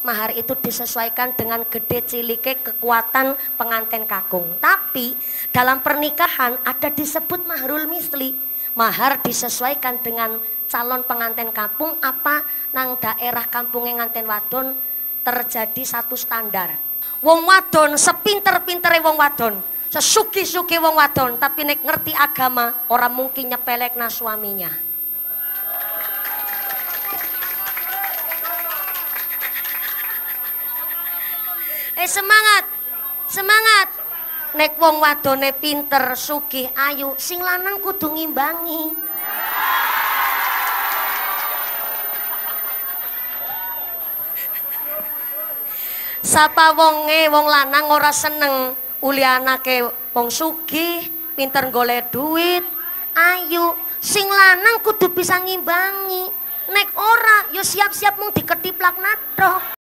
mahar itu disesuaikan dengan gede cilike kekuatan pengantin kakung. Tapi dalam pernikahan ada disebut mahrul misli. Mahar disesuaikan dengan calon pengantin kampung apa nang daerah kampungnya nganten wadon terjadi satu standar. Wong wadon sepinter-pintere wong wadon, sesuki-suki wong wadon, tapi nek ngerti agama orang mungkin nyepelekna suaminya. Semangat, semangat. Nek wong wadone pinter, sugih, ayu, sing lanang kudu ngimbangi. Sapa wong lanang ora seneng uli anake wong sugih, pinter golek duit, ayu, sing lanang kudu bisa ngimbangi. Nek ora yo siap-siap mung diketiplak nadok.